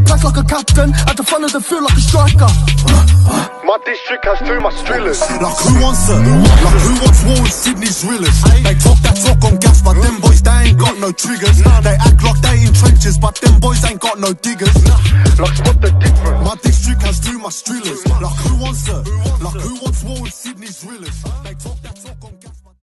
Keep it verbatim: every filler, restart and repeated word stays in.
Dressed like a captain, at the front of the field like a striker. My district has too much drillers. Like who wants it? Like who wants war with Sydney's drillers? They talk that talk on gas, but them boys, they ain't got no triggers. They act like they in trenches, but them boys ain't got no diggers. Like what the difference? My district has too much drillers. Like who wants it? Like who wants war with Sydney's drillers? They talk that